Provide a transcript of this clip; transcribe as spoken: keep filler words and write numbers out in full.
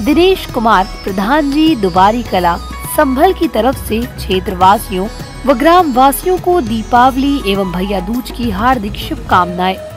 दिनेश कुमार प्रधान जी दुबारी कला संभल की तरफ से क्षेत्र वासियों व ग्राम वासियों को दीपावली एवं भैया दूज की हार्दिक शुभकामनाएं।